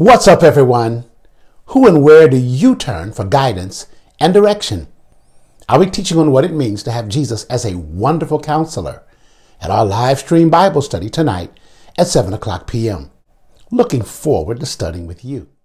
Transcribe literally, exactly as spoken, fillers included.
What's up, everyone? Who and where do you turn for guidance and direction? I'll be teaching on what it means to have Jesus as a wonderful counselor at our live stream Bible study tonight at seven o'clock p m Looking forward to studying with you.